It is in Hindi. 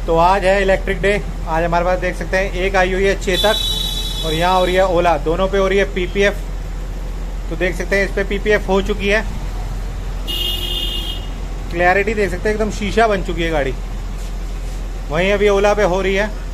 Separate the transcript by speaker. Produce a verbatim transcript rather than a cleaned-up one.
Speaker 1: तो आज है इलेक्ट्रिक डे। आज हमारे पास देख सकते हैं एक आई हुई है चेतक और यहाँ हो रही है ओला, दोनों पे हो रही है पीपीएफ। तो देख सकते हैं इस पे पीपीएफ हो चुकी है। क्लैरिटी देख सकते हैं, एकदम शीशा बन चुकी है गाड़ी। वहीं अभी ओला पे हो रही है।